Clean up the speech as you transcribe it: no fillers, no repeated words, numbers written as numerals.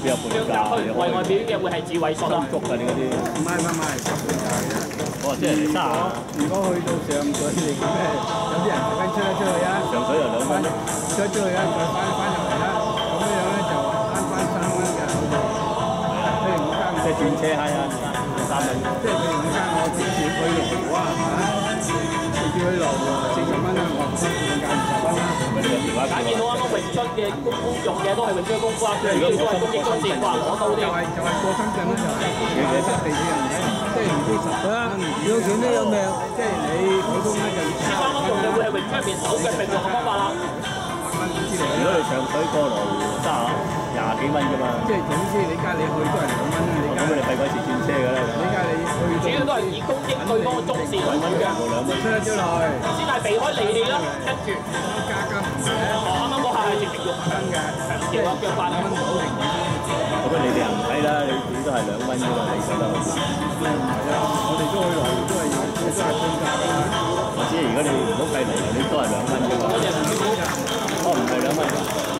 有半價， 為外表嘅會係智慧索啊。 足㗎你嗰啲。 唔係，十半價嘅。 哦，即係30。 如果去到上水嚟講咧，有啲人特登出去啊。 上水又2蚊。 出去啊，再翻入嚟啦。咁樣咧就慳翻3蚊嘅。譬如我間即係轉車閪啊，3蚊。 即係譬如我間我直接去羅湖啊，直接去羅湖40蚊啦，我半價20蚊啦。 大家見到啱啱詠春嘅功夫用嘅都係詠春功夫啊，最主要都係攻擊中線，哇攞刀啲。 就係過深圳啦，就係你塞地鐵人睇，即係唔知10蚊。 要錢都有命， 即係你普通咧就啱啱用嘅會係詠春入面手嘅並用嘅方法啦。 如果你上水過羅湖20幾蚊啫嘛。 即係總之你家你去都係2蚊啦，你咁你費鬼事轉車㗎啦。 你家你去主要都係以攻擊對方嘅中線為主嘅， 出咗落去， 先係避開利器啦，跟住加金嘅， 啱啱嗰下係直接用真嘅， 強調啊腳法啊。 2蚊好平嘅。 咁你哋又唔睇啦，你都係2蚊啫嘛，你覺得？ 係啊，我哋都去羅湖都係半價㗎嘛。 我知，如果你唔好計嚟，你